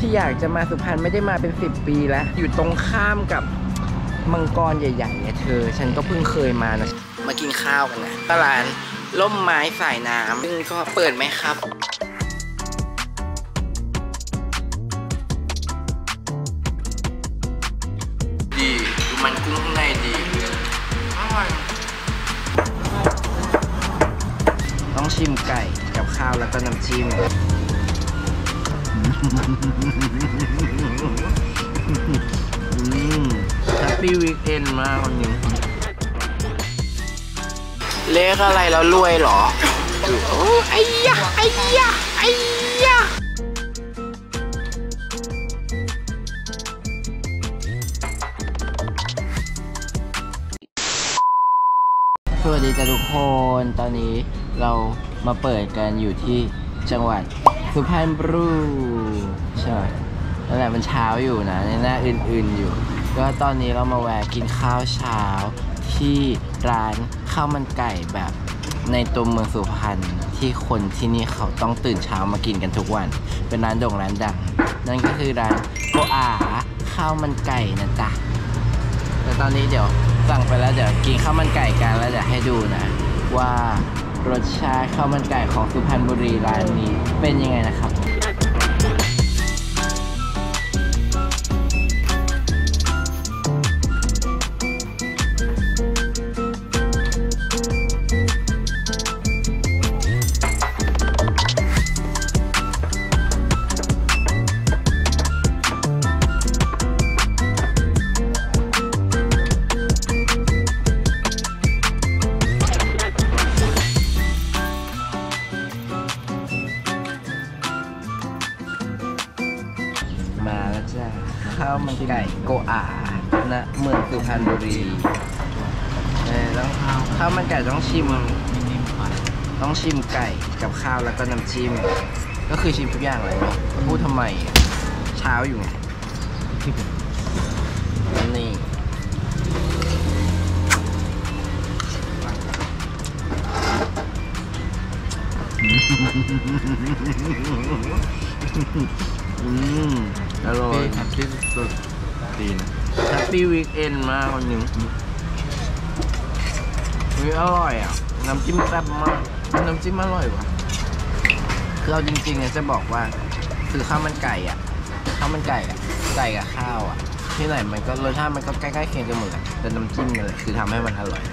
ที่อยากจะมาสุพรรณไม่ได้มาเป็น10 ปีแล้วอยู่ตรงข้ามกับมังกรใหญ่ๆเนี่ยเธอฉันก็เพิ่งเคยมานะมากินข้าวกันนะตลาดล่มไม้สายน้ำซึ่งก็เปิดไหมครับดีดูมันกุ้งข้างในดีอร่อยต้องชิมไก่กับข้าวแล้วก็น้ำจิ้มแฮปปี้วีคเอนด์มากวันนี้เลขอะไรแล้วรวยเหรอโอ้ไอ้ยะไอ้ยะไอ้ยะสวัสดีจ้ะทุกคนตอนนี้เรามาเปิดกันอยู่ที่จังหวัดสุพรรณบุรีใช่นั่นแหละมันเช้าอยู่นะในหน้าอื่นๆอยู่ก็ตอนนี้เรามาแวะกินข้าวเช้าที่ร้านข้าวมันไก่แบบในตัวเมืองสุพรรณที่คนที่นี่เขาต้องตื่นเช้ามากินกันทุกวันเป็นร้านโด่งร้านดังนั่นก็คือร้านโกอาข้าวมันไก่นะจ๊ะแต่ตอนนี้เดี๋ยวสั่งไปแล้วเดี๋ยวกินข้าวมันไก่กันแล้วเดี๋ยวให้ดูนะว่ารสชาติข้าวมันไก่ของสุพรรณบุรีร้านนี้เป็นยังไงนะครับมาแล้วจ้าข้าวมันไก่โกอาณเมืองสุพรรณบุรีต้องข้าวมันไก่ต้องชิมไก่กับข้าวแล้วก็น้ำจิ้มก็คือชิมทุกอย่างเลยไหมพูดทำไมเช้าอยู่ไงนี่อร่อยแฮปปี้สุดดีนะแฮปปี้วีคเอนด์มากวันนี้อร่อยอ่ะน้ำจิ้มแซ่บมากน้ำจิ้มอร่อยว่ะคือเอาจริงๆเนี่ยจะบอกว่าคือข้าวมันไก่อ่ะไก่กับข้าวอ่ะที่ไหนมันก็รสชาติมันก็ใกล้ๆเคียงกันหมดอ่ะแต่น้ำจิ้มนี่แหละคือทำให้มันอร่อย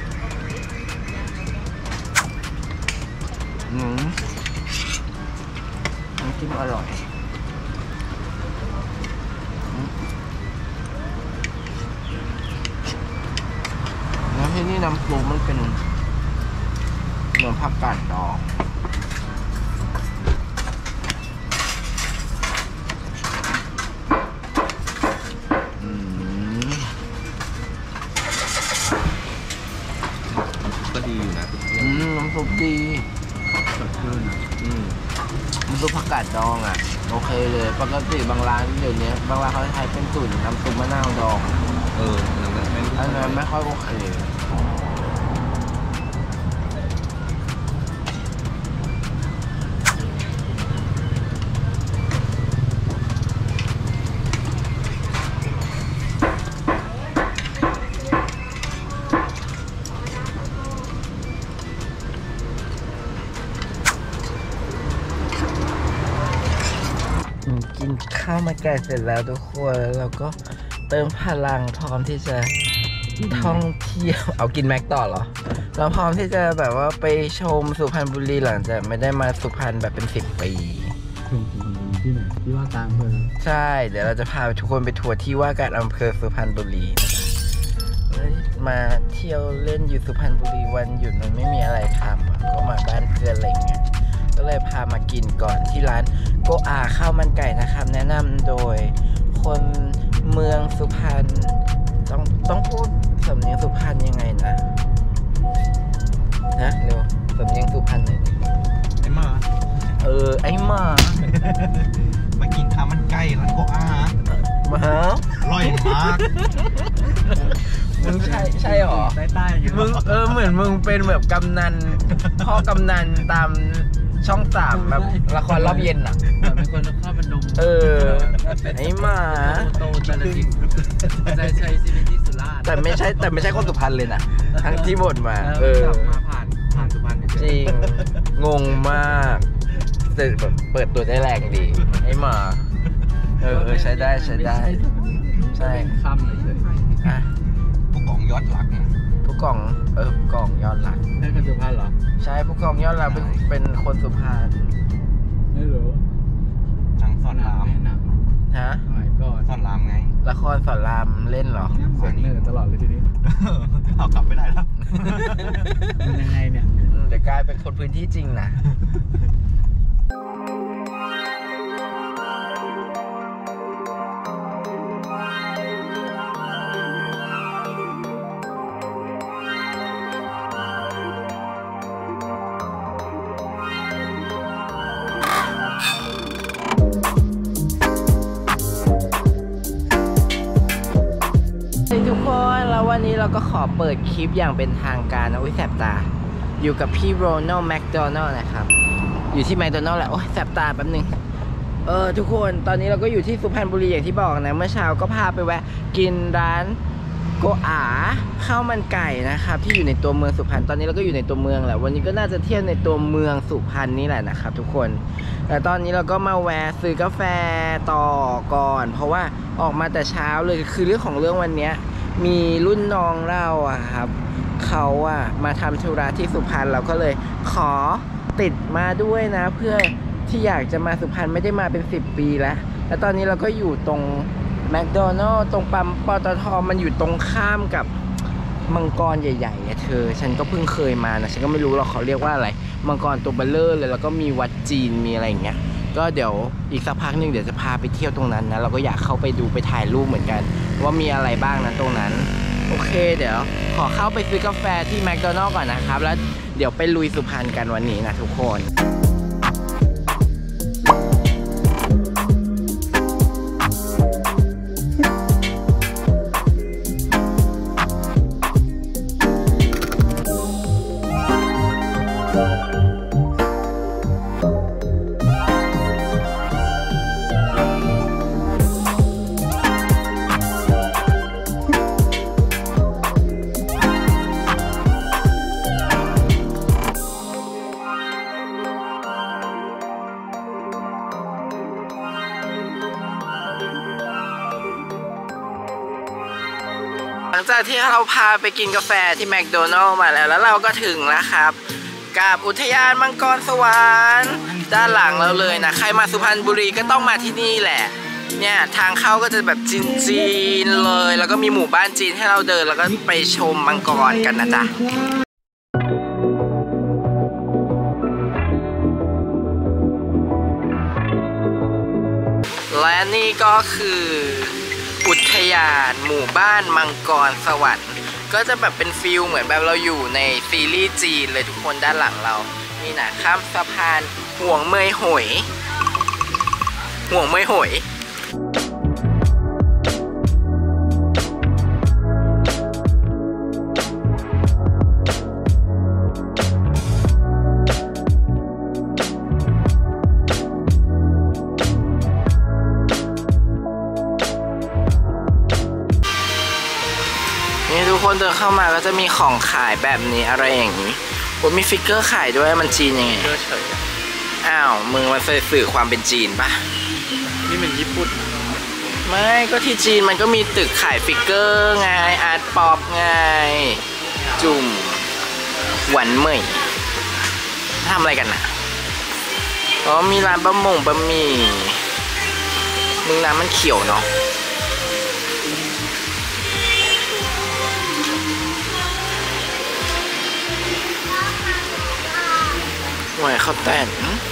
น้ำจิ้มอร่อยแล้วที่นี่น้ำซุปมันเป็นเนื้อผักกาดดองก็ดีอยู่นะน้ำซุปดีสดชื่นน้ำซุปผักกาดดองอ่ะโอเคเลยปกติบางร้านเดี๋ยวนี้บางร้านเขาใช้เป็นตุ๋นน้ำซุปมะนาวดองอันนั้นไม่ค่อยโอเคกินข้าวมันไก่เสร็จแล้วทุกคนแล้วเราก็เติมพลังพร้อมที่จะท่องเที่ยวเอากินแม็กต่อเหรอเราพร้อมที่จะแบบว่าไปชมสุพรรณบุรีหลังจากไม่ได้มาสุพรรณแบบเป็น10 ปีที่ไหนที่ว่าการอำเภอใช่เดี๋ยวเราจะพาทุกคนไปทัวร์ที่ว่าการอำเภอสุพรรณบุรีมาเที่ยวเล่นอยู่สุพรรณบุรีวันหยุดมันไม่มีอะไรทำก็มาบ้านเพื่อนอะไรเงี้ยก็เลยพามากินก่อนที่ร้านโกอาข้าวมันไก่นะครับแนะนำโดยคนเมืองสุพรรณต้องพูดสำเนียงสุพรรณยังไงนะเร็วสำเนียงสุพรรณหน่อยไอ้หมาไอ้หมามากินข้าวมันไก่ร้านโกอามาอร่อยมากมึงใช่หรอใต้ๆอยู่มึงเหมือนมึงเป็นแบบกำนันพ่อกำนันตามช่อง3แบบละครรอบเย็นอ่ะเป็นคนเข้าเป็นนมไอ้หมาโตแต่ละสิ่งใช่ชีวิตที่สุราษฎร์แต่ไม่ใช่คนสุพรรณเลยนะทั้งที่หมดมามาผ่านสุพรรณจริงงงมากแต่แบบเปิดตัวได้แรงดีไอ้หมาใช้ได้ใช่ข้ามเลยอ่ะผู้กองยอดหลักผู้กองผู้กองยอดหลักใช่คนสุพรรณเหรอใช่ผู้กองยอดหลักเป็นคนสุพรรณไม่รู้หนังสอนรามฮะก็สอนรามไงละครสอนรามเล่นเหรอเสียงเนิร์ตลอดเลยทีนี้เอากลับไม่ได้แล้วยังไงเนี่ยเดี๋ยวกลายเป็นคนพื้นที่จริงนะทุกคนแล้ววันนี้เราก็ขอเปิดคลิปอย่างเป็นทางการนะแสบตาอยู่กับพี่โรนัลด์แมคโดนัลด์นะครับอยู่ที่แมคโดนัลด์แหละโอ้ยแสบตาแป๊บนึงทุกคนตอนนี้เราก็อยู่ที่สุพรรณบุรีอย่างที่บอกนะเมื่อเช้าก็พาไปแวะกินร้านโกอาข้าวมันไก่นะครับที่อยู่ในตัวเมืองสุพรรณตอนนี้เราก็อยู่ในตัวเมืองแหละวันนี้ก็น่าจะเที่ยวในตัวเมืองสุพรรณนี่แหละนะครับทุกคนแต่ตอนนี้เราก็มาแวะซื้อกาแฟต่อก่อนเพราะว่าออกมาแต่เช้าเลยคือเรื่องของเรื่องวันนี้มีรุ่นน้องเราครับเขามาทำธุระที่สุพรรณเราก็เลยขอติดมาด้วยนะเพื่อที่อยากจะมาสุพรรณไม่ได้มาเป็น10 ปีแล้วตอนนี้เราก็อยู่ตรงแมคโดนัลด์ตรงปั๊มปตท.มันอยู่ตรงข้ามกับมังกรใหญ่ๆเธอฉันก็เพิ่งเคยมานะฉันก็ไม่รู้หรอกเขาเรียกว่าอะไรมังกรตัวเบลเลอร์เลยแล้วก็มีวัดจีนมีอะไรอย่างเงี้ยก็เดี๋ยวอีกสักพักนึงเดี๋ยวจะพาไปเที่ยวตรงนั้นนะเราก็อยากเข้าไปดูไปถ่ายรูปเหมือนกันว่ามีอะไรบ้างนะตรงนั้นโอเคเดี๋ยวขอเข้าไปซื้อกาแฟที่แมคโดนัลด์ก่อนนะครับแล้วเดี๋ยวไปลุยสุพรรณกันวันนี้นะทุกคน หลังจากที่เราพาไปกินกาแฟที่แมคโดนัลด์มาแล้วเราก็ถึงแล้วครับกับอุทยานมังกรสวรรค์ด้านหลังเราเลยนะใครมาสุพรรณบุรีก็ต้องมาที่นี่แหละเนี่ยทางเข้าก็จะแบบจีนๆเลยแล้วก็มีหมู่บ้านจีนให้เราเดินแล้วก็ไปชมมังกรกันนะจ๊ะและนี่ก็คืออุทยานหมู่บ้านมังกรสวรรค์ก็จะแบบเป็นฟิลเหมือนแบบเราอยู่ในซีรีส์จีนเลยทุกคนด้านหลังเรานี่นะข้ามสะพานห่วงเมยหอยห่วงเมยหอยนี่ทุกคนเดินเข้ามาก็จะมีของขายแบบนี้อะไรอย่างนี้ผมมีฟิกเกอร์ขายด้วยมันจีนยังไงเฉยอ้าวมึงมันสื่อความเป็นจีนปะนี่มันญี่ปุ่นไม่ก็ที่จีนมันก็มีตึกขายฟิกเกอร์ไงอาร์ตป๊อปไงจุ่มหวันเหมยทำอะไรกันนะอ๋อมีร้านบะหมี่มึงน้ำมันเขียวเนาะหวยเขาแต่งโอ้ทุกคน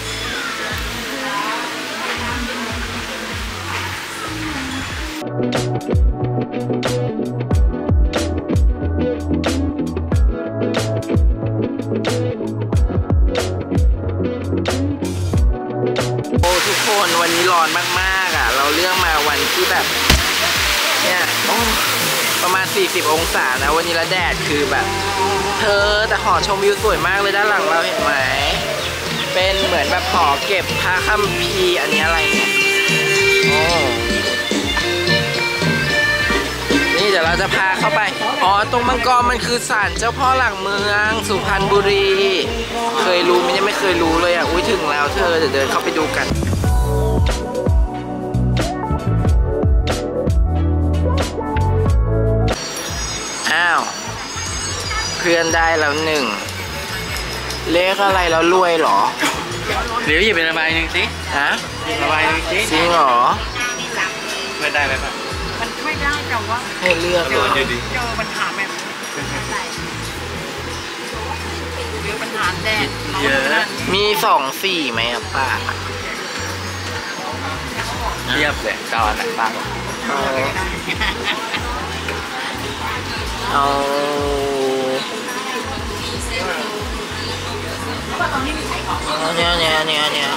วันนี้ร้อนมากๆเราเลือกมาวันที่แบบเนี่ยประมาณ40 องศานะวันนี้ละแดดคือแบบเธอแต่หอชมวิวสวยมากเลยด้านหลังเราเห็นไหมเป็นเหมือนแบบหอเก็บพระคัมภีร์อันนี้อะไรเนี่ยนี่เดี๋ยวเราจะพาเข้าไปอ๋อตรงมังกรมันคือศาลเจ้าพ่อหลักเมืองสุพรรณบุรีเคยรู้ไหมเนี่ยไม่เคยรู้เลยอ่ะอุ้ยถึงแล้วเธอเดี๋ยวเดินเข้าไปดูกันอ้าวเพื่อนได้แล้วหนึ่งเลขอะไรแล้วรวยเหรอเดี๋ยวหยิบเป็นระบายหนึ่งสิฮะระบายหนึ่งสิจริงเหรอไม่ได้ไหมป่ะมันไม่ได้แต่ว่าให้เลือกเลยเจอปัญหาแบบเจอปัญหาแดดเยอะมี2-4ไหมครับป้าเทียบเลยจอไหนบ้างเอาเนี่ย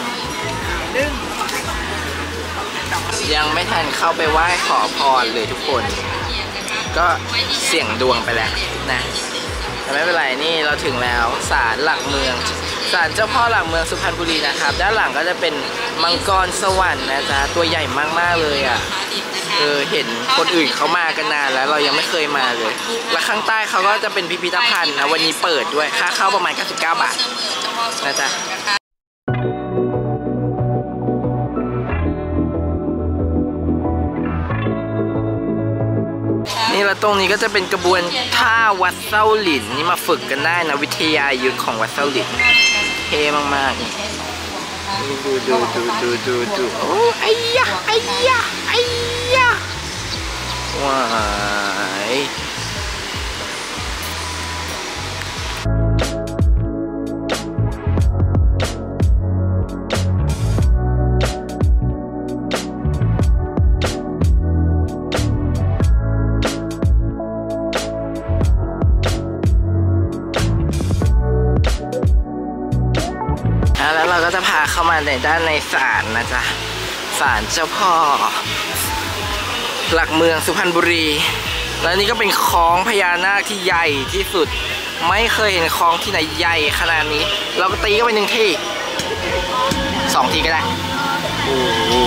ยังไม่ทันเข้าไปไหว้ขอพรเลยทุกคนก็เสี่ยงดวงไปแล้วนะแต่ไม่เป็นไรนี่เราถึงแล้วศาลหลักเมืองศาลเจ้าพ่อหลักเมืองสุพรรณบุรีนะครับด้านหลังก็จะเป็นมังกรสวรรค์นะจ๊ะตัวใหญ่มากๆเลยอ่ะเห็นคนอื่นเขามากันนานแล้วเรายังไม่เคยมาเลยและข้างใต้เขาก็จะเป็นพิพิธภัณฑ์นะวันนี้เปิดด้วยค่าเข้าประมาณ99 บาทนะจ๊ะนี่แล้วตรงนี้ก็จะเป็นกระบวนท่าวัดเส้าหลินนี่มาฝึกกันได้นะวิทยายุทธของวัดเส้าหลินเท่มากๆดูโอ้ไอ้ยะว้ายแล้วเราก็จะพาเข้ามาในด้านในศาลนะจ๊ะศาลเจ้าพ่อหลักเมืองสุพรรณบุรีแล้วนี่ก็เป็นคล้องพญานาคที่ใหญ่ที่สุดไม่เคยเห็นคล้องที่ไหนใหญ่ขนาดนี้เราก็ตีก็ไป1 ที2 ทีก็ได้โอ้โห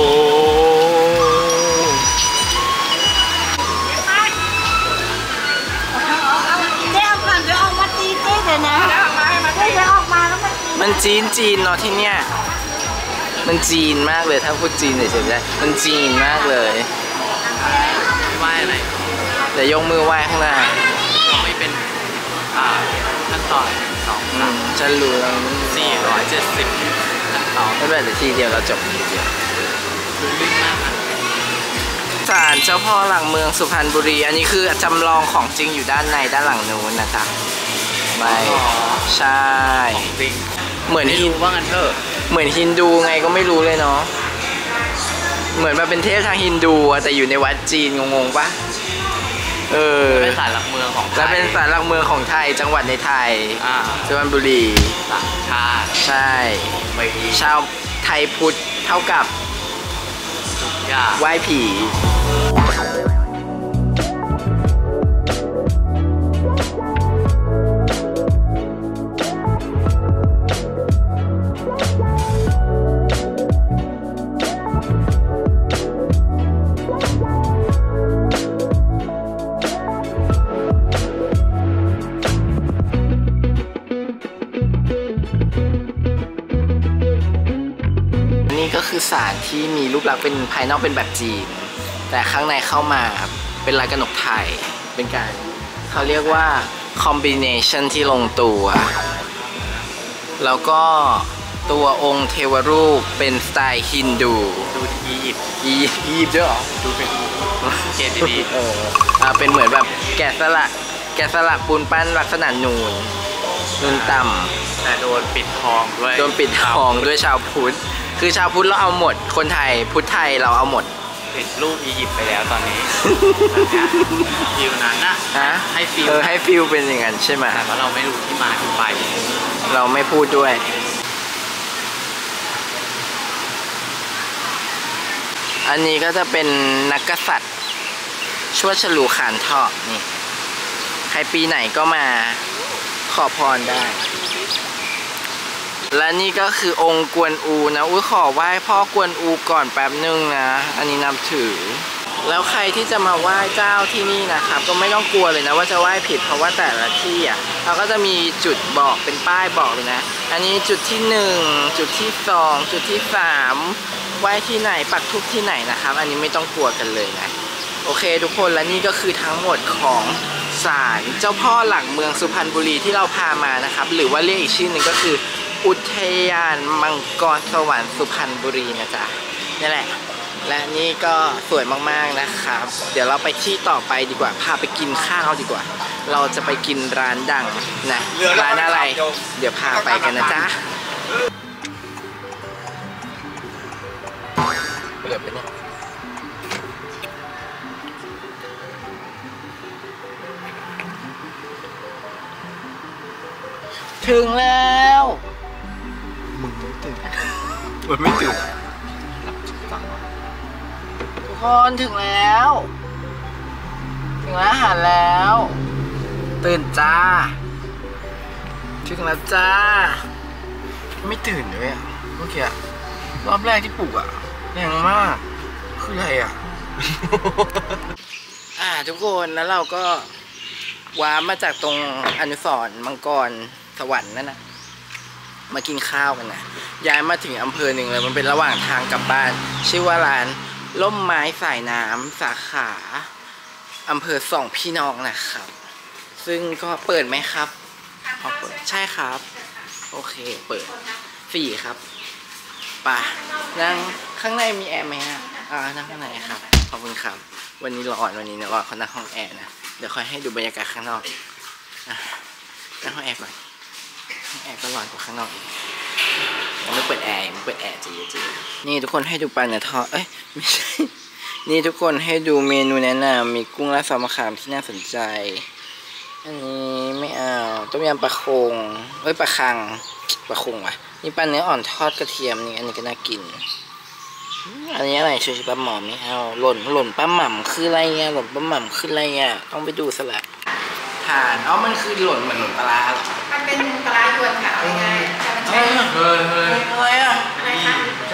มันจีนเนาะที่เนี้ยมันจีนมากเลยถ้าพูดจีนเฉยๆได้มันจีนมากเลยไหว้อะไรเดี๋ยวยกมือไหว้ข้างหน้าไม่เป็นขั้นตอน2 ฉันรู้แล้ว 470ขั้นตอนไม่เป็นแต่ทีเดียวเราจบทีเดียวลื่นมากศาลเจ้าพ่อหลักเมืองสุพรรณบุรีอันนี้คือจำลองของจริงอยู่ด้านในด้านหลังนู้นนะจ๊ะไม่ใช่จริงเหมือนฮินดูว่างั้นเถอะเหมือนฮินดูไงก็ไม่รู้เลยเนาะเหมือนมาเป็นเทพทางฮินดูแต่อยู่ในวัดจีนงงๆปะเป็นศาลหลักเมืองของไทยและเป็นศาลหลักเมืองของไทยจังหวัดในไทยสุพรรณบุรีต่างชาติใช่ชาวไทยพุทธเท่ากับไหว้ผีก็คือศาลที่มีรูปลักษณ์เป็นภายนอกเป็นแบบจีนแต่ข้างในเข้ามาเป็นลายกระหนกไทยเป็นการเขาเรียกว่าคอมบิเนชันที่ลงตัวแล้วก็ตัวองค์เทวรูปเป็นสไตล์ฮินดูดูที่อียิปต์ด้วยหรอดูเป็นเกตดีเป็นเหมือนแบบแกะสลักปูนปั้นลักษณะนูนต่ำแต่โดนปิดทองด้วยชาวพุทธคือชาวพุทธเราเอาหมดคนไทยพุทธไทยเราเอาหมดปิดรูปอียิปต์ไปแล้วตอนนี้ฟิลนั้นนะให้ฟิลเป็นอย่างนั้นใช่ไหมแต่ว่าเราไม่รู้ที่มาที่ไปเราไม่พูดด้วยอันนี้ก็จะเป็นนักกษัตริย์ชวดฉลูขานทอกนี่ใครปีไหนก็มาขอพรได้และนี่ก็คือองค์กวนอูนะอุ้ยขอไหว้พ่อกวนอูก่อนแป๊บนึงนะอันนี้นับถือแล้วใครที่จะมาไหว้เจ้าที่นี่นะครับก็ไม่ต้องกลัวเลยนะว่าจะไหว้ผิดเพราะว่าแต่ละที่อ่ะเขาก็จะมีจุดบอกเป็นป้ายบอกเลยนะอันนี้จุดที่1จุดที่2จุดที่3ไหว้ที่ไหนปักธูปที่ไหนนะครับอันนี้ไม่ต้องกลัวกันเลยนะโอเคทุกคนและนี่ก็คือทั้งหมดของศาลเจ้าพ่อหลักเมืองสุพรรณบุรีที่เราพามานะครับหรือว่าเรียกอีกชื่อหนึ่งก็คืออุทยานมังกรสวรรค์สุพรรณบุรีนะจ๊ะนี่แหละและนี่ก็สวยมากๆนะครับเดี๋ยวเราไปที่ต่อไปดีกว่าพาไปกินข้าวดีกว่าเราจะไปกินร้านดังนะร้านอะไรเดี๋ยวพาไปกันนะจ๊ะเปิดไปเนี่ยถึงแล้วมึงไม่ตื่นมันไม่ตื่นทุกคนถึงแล้วอาหารแล้วตื่นจ้าถึงแล้วจ้าไม่ตื่นเลยอ่ะเมื่อกี้รอบแรกที่ปลุกอ่ะแรงมากคืออะไรอ่ะ ทุกคนแล้วเราก็ว้ามาจากตรงอนุสรณ์มังกรสวรรค์นั่นนะมากินข้าวกันนะย้ายมาถึงอำเภอหนึ่งเลยมันเป็นระหว่างทางกลับบ้านชื่อว่าร้านล่มไม้สายน้ำสาขาอำเภอสองพี่น้องนะครับซึ่งก็เปิดไหมครับเปิดใช่ครับโอเคเปิด4ครับป่ะนั่งข้างในมีแอร์ไหมฮะนั่งข้างในครับขอบคุณครับวันนี้ร้อนเขานั่งห้องแอร์นะเดี๋ยวค่อยให้ดูบรรยากาศข้างนอกนั่งห้องแอร์ก่อนห้องแอร์ก็ร้อนกว่าข้างนอกอีกไม่เปิดแอร์จีนี่ทุกคนให้ดูปลาเนื้อทอดไม่ใช่นี่ทุกคนให้ดูเมนูแนะนำมีกุ้งราดซอสมะขามที่น่าสนใจอันนี้ไม่เอาต้มยำปลาคงปลาคังปลาคงว่ะนี่ปลาเนื้ออ่อนทอดกระเทียมนี่อันนี้ก็น่ากินอันนี้อะไรชูชีปลาหม่อมไม่เอาหล่นปลาหม่ำคืออะไรอ่ะหล่นปลาหม่ำคืออะไรอ่ะต้องไปดูซะละทานมันคือหล่นเหมือนหล่นปลาหรอมันเป็นปลายวนค่ะง่ายๆแต่มันใช้อะไรอ่ะอะไรคะ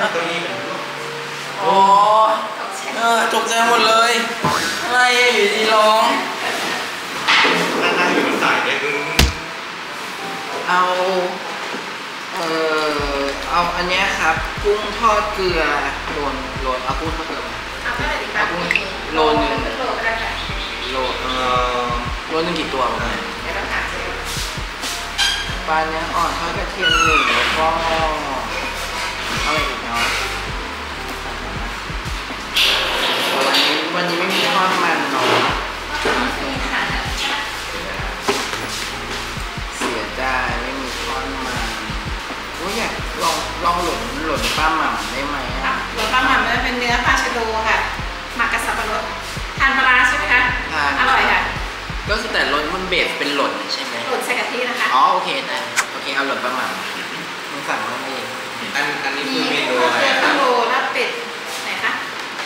โอ้ตกใจหมดเลยอะไรอยู่ดีร้องนั่งอยู่บนสายเนี่ยเอาอันนี้ครับกุ้งทอดเกลือโลนเอากุ้งทอดเกลือมาเอาเท่าไหร่ดีครับโลนึงโลก็ได้ค่ะโลนึงกี่ตัวมั้งเดี๋ยวต้องหาซื้อปลาเนื้ออ่อนทอดกระเทียม1แล้วก็อะไรอีกเนาะวันนี้ไม่มีทอดมันเนาะเสียใจไม่มีทอดมันอยากลองหล่นปลาหม่ำได้ไหมหล่นปลาหม่ำมันเป็นเนื้อปลาชะโดค่ะหมักกับสับปะรดทานปลาใช่ไหมคะอร่อยค่ะก็คือแต่รสมันเบสเป็นหล่นใช่ไหมหล่นใส่กะทินะคะโอเคได้โอเคเอาหล่นปลาหม่ำมึงสั่งมาเองอันนี้คือเมนูอะไรครับโลลาบเป็ดไหนคะ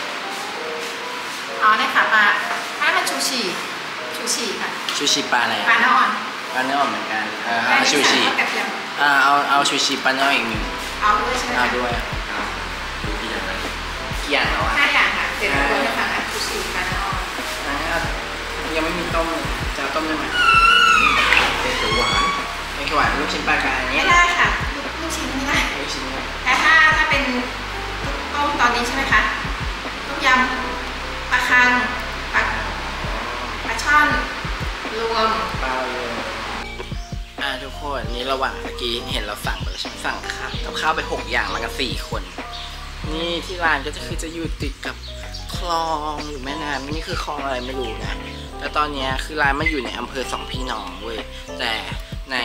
เนี่ยค่ะปลาถ้ามันชูชีค่ะชูชีปลาอะไรปลาเนื้ออ่อนเหมือนกันชูชีเอาชูชีปลาเนื้ออีก1 เอาด้วยใช่ไหมเอาด้วยกี่อย่างแล้ว 5 อย่างค่ะเดี๋ยวเราจะสั่งชูชีปลาเนื้ออ่อนยังไม่มีต้มจะต้มได้ไหมเป็นเขียวหวานลูกชิ้นปลากายไม่ได้ค่ะลูกชิ้นไม่ได้แต่ถ้าเป็นต้มตอนนี้ใช่ไหมคะต้มยำปลาคังปลาช่อนรวมปลารวมทุกคนนี่ระหว่างเมื่อกี้เห็นเราสั่งไปแล้วฉันสั่งกับข้าวไป6 อย่างมากัน4 คนนี่ที่ร้านก็คือจะอยู่ติดกับคลองหรือแม่น้ำนี่คือคลองอะไรไม่รู้นะแต่ตอนนี้คือร้านมันอยู่ในอำเภอสองพี่น้องเว้ยแต่ใน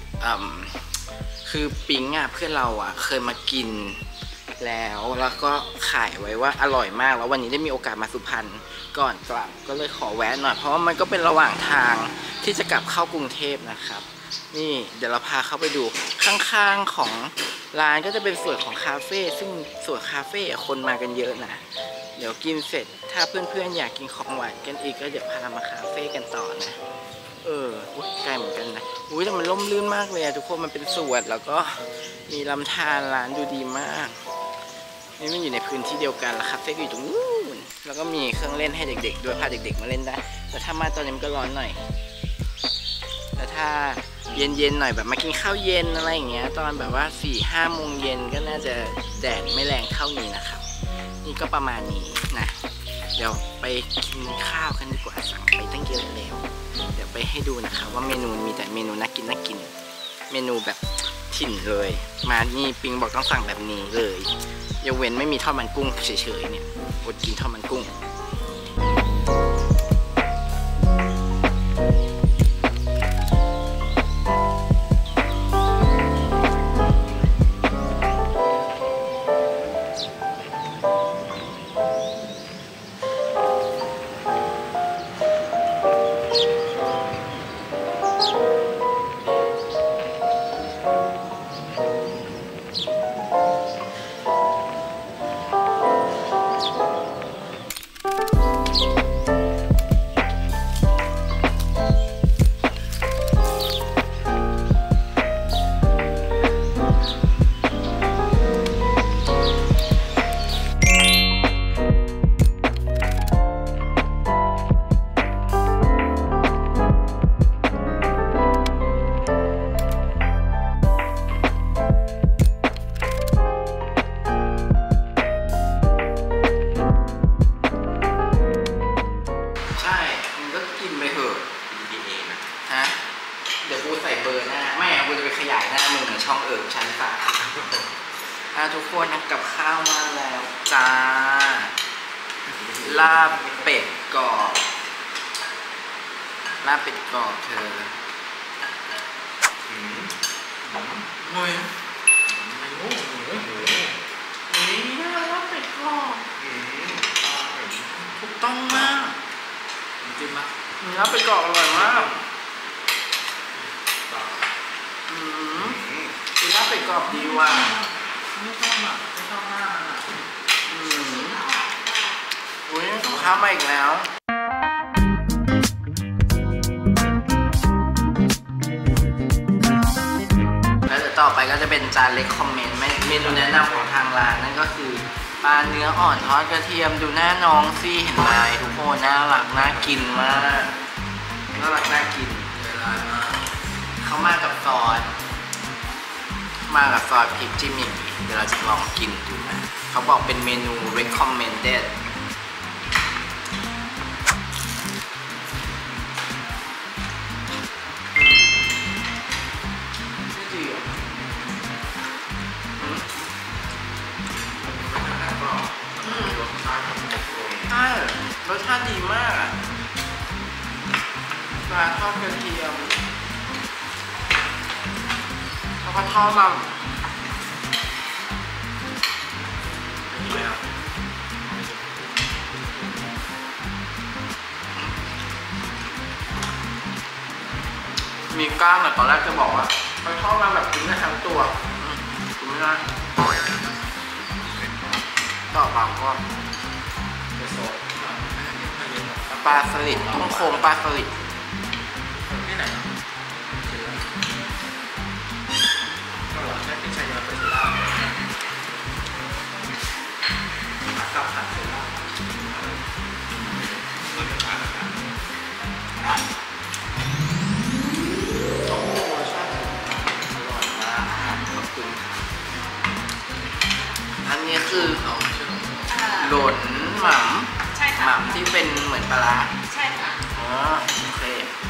คือปิ๊งเพื่อนเราเคยมากินแล้วก็ขายไว้ว่าอร่อยมากแล้ววันนี้ได้มีโอกาสมาสุพรรณก่อนกลับก็เลยขอแวะหน่อยเพราะว่ามันก็เป็นระหว่างทางที่จะกลับเข้ากรุงเทพนะครับนี่เดี๋ยวเราพาเข้าไปดูข้างๆของร้านก็จะเป็นส่วนของคาเฟ่ซึ่งส่วนคาเฟ่คนมากันเยอะนะเดี๋ยวกินเสร็จถ้าเพื่อนๆอยากกินของหวานกันอีกก็เดี๋ยวพามาคาเฟ่กันต่อนะโออุ๊ยไกลเหมือนกันนะอุ้ยแต่มันร่มรื่นมากเลยอะทุกคนมันเป็นสวนแล้วก็มีลำธารร้านดูดีมากนี่มันอยู่ในพื้นที่เดียวกันแล้วคาเฟ่อยู่ตรงนู้นแล้วก็มีเครื่องเล่นให้เด็กๆด้วยพาเด็กๆมาเล่นได้แต่ถ้ามาตอนนี้มันก็ร้อนหน่อยแต่ถ้าเย็นๆหน่อยแบบมากินข้าวเย็นอะไรอย่างเงี้ยตอนแบบว่า 4-5 โมงเย็นก็น่าจะแดดไม่แรงเท่านี้นะครับนี่ก็ประมาณนี้นะเดี๋ยวไปกินข้าวกันดีกว่าสั่งไปตั้งเยอะแล้วเดี๋ยวไปให้ดูนะคะว่าเมนูมีแต่เมนูน่ากินเมนูแบบถิ่นเลยมานี่ปิงบอกต้องสั่งแบบนี้เลยยกเว้นไม่มีทอดมันกุ้งเฉยๆเนี่ยอดกินทอดมันกุ้งเดี๋ยวกูใส่เบอร์หน้าไม่กูจะไปขยายหน้ามึงเหมือนช่องชั้น3ทุกคนกับข้าวมาแล้วจ้าลาบเป็ดกรอบเธอเฮ้ยนี่ลาบเป็ดกรอบถูกต้องมากจริงมั้ยลาบเป็ดกรอบอร่อยมากกินลาบเป็ดกรอบดีว่ะไม่ชอบมากอุ้ยของข้าวมาอีกแล้วแล้วเดี๋ยวต่อไปก็จะเป็นจานเล็กคอมเมนต์เมนูแนะนำของทางร้านนั่นก็คือปลาเนื้ออ่อนทอดกระเทียมดูหน้าน้องสิเห็นไหมทุกคนน่ารักน่ากินมากน่ากินเขามากับซอสพริกจิ้มอย่างนี้เดี๋ยวเราจะลองกินดูนะเขาบอกเป็นเมนู recommended ดีอ่ะใช่รสชาติดีมากอ่ะปลาทอดกระเทียมแล้วก็ทอดมันมีก้างแต่ตอนแรกจะบอกว่าไปทอดมันแบบกินได้ทั้งตัวกินไม่ได้ต่อปากก็ปลาสลิดตุ้งโค้งปลาสลิดที่ไหนก็หรอใช่เป็นชายาเป็นลาบกับผัดเสร็จแล้วโอ้โหชอบอร่อยมากขอบคุณอันนี้คือหล่นหม่ำใช่ค่ะหม่ำที่เป็นเหมือนปลาร้าใช่ค่ะอ๋อโอเค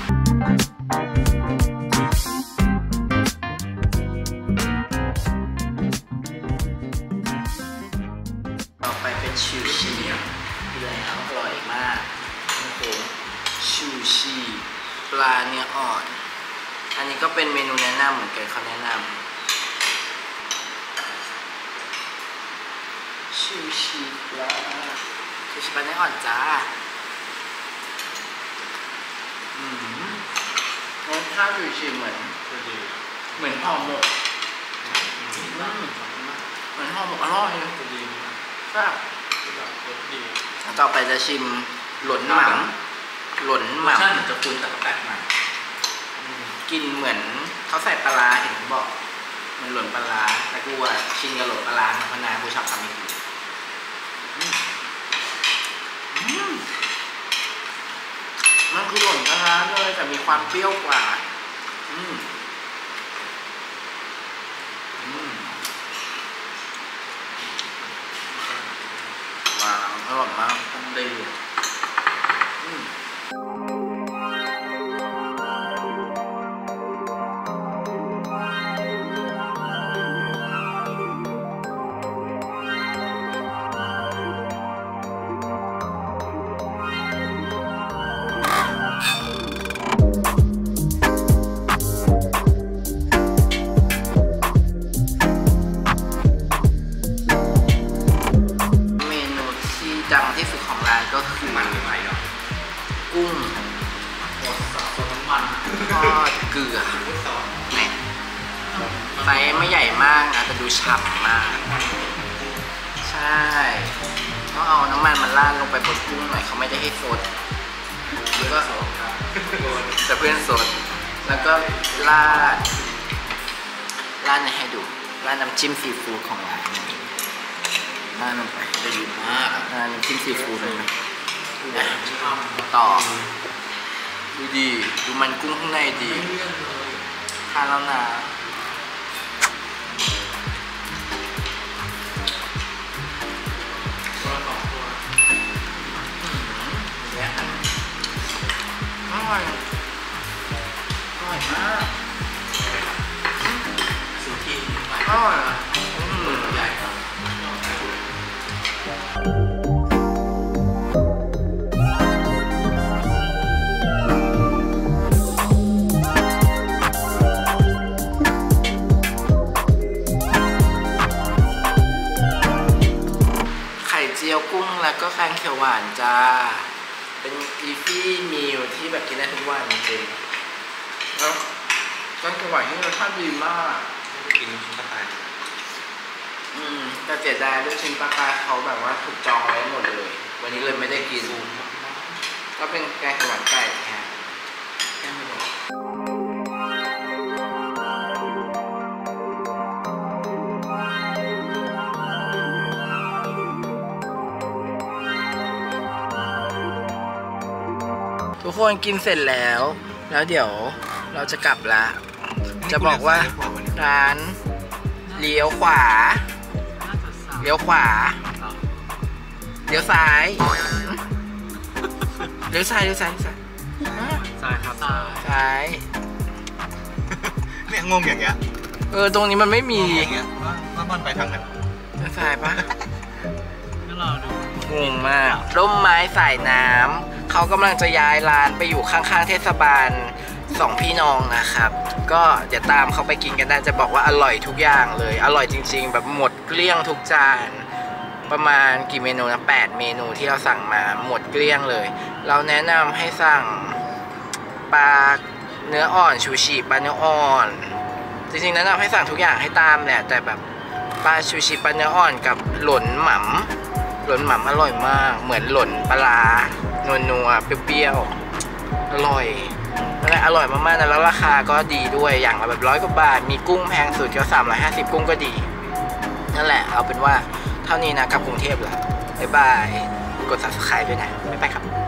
ต่อไปเป็นชูชีแล้วอร่อยมากโอ้โหชูชีปลาเนื้ออ่อนอันนี้ก็เป็นเมนูแนะนำเหมือนกันเขาแนะนำชูชีปลาเนื้ออ่อนจ้ารสชาติชูชีเหมือนห่อหมกเหมือนห่อหมกอร่อยแซ่บต่อไปจะชิมหล่นหม่ำรสชาติเหมือนจะคุ้นแต่ก็แปลกใหม่กินเหมือนเขาใส่ปลาร้าเห็นบอกมันหล่นปลาร้าแต่กูอ่ะชินกับหล่นปลาร้าเพราะนากูชอบทำให้กินมันคือหล่นปลาร้าเลยแต่มีความเปรี้ยวกว่าว้าวอร่อยมากดีดังที่สุดของร้านก็คือมันไม่ไหวหรอกกุ้งหมดสดน้ำมันทอดเกลือเนี่ยไซส์ไม่ใหญ่มากนะแต่ดูฉ่ำมากใช่ต้องเอาน้ำมันมาราดลงไปบนกุ้งหน่อยเขาไม่ได้ให้สดแล้วก็แต่เพื่อนสดแล้วก็ราดเนี่ยให้ดูราดน้ำจิ้มซีฟู้ดของร้านราดลงไปจะดีมากราดน้ำจิ้มซีฟู้ดเลยต่อดูดีดูมันกุ้งข้างในดีทานแล้วนะอร่อยมากสุกี้อร่อยใหญ่ครับไข่เจียวกุ้งแล้วก็แกงเขียวหวานจ้าเป็นอีฟี่มิลที่แบบกินได้ทุกวันจริงๆแล้วแกงเขียวหวานนี่รสชาติดีมากกินชิ้นปลากายแต่เสียดายลูกชิ้นปลากายเขาแบบว่าถูกจองไว้หมดเลยวันนี้เลยไม่ได้กินก็เป็นแกงเขียวหวานไก่แทนแค่ไม่บอกทุกคนกินเสร็จแล้วเดี๋ยวเราจะกลับละจะบอกว่าร้านเลี้ยวขวาเลี้ยวซ้ายเลี้ยวซ้ายครับซ้ายเนี่ยงงอย่างเงี้ยตรงนี้มันไม่มีว่ามันไปทางไหนเลี้ยวซ้ายปะงงมากร่มไม้สายน้ำเขากำลังจะย้ายร้านไปอยู่ข้างๆเทศบาล2พี่น้องนะครับก็เดี๋ยวตามเขาไปกินกันได้จะบอกว่าอร่อยทุกอย่างเลยอร่อยจริงๆแบบหมดเกลี้ยงทุกจานประมาณกี่เมนูนะ8 เมนูที่เราสั่งมาหมดเกลี้ยงเลยเราแนะนำให้สั่งปลาเนื้ออ่อนชูชีปลาเนื้ออ่อนจริงๆแนะนำให้สั่งทุกอย่างให้ตามแหละแต่แบบปลาชูชีปลาเนื้ออ่อนกับหล่นหม่ำอร่อยมากเหมือนหล่นปลานัวๆเปรี้ยวๆอร่อยนั่นแหละอร่อยมากๆนะแล้วราคาก็ดีด้วยอย่างละแบบ100 กว่าบาทมีกุ้งแพงสุดก็350กุ้งก็ดีนั่นแหละเอาเป็นว่าเท่านี้นะกับกรุงเทพละบ๊ายบายกด subscribe ด้วยนะบ๊ายบายครับ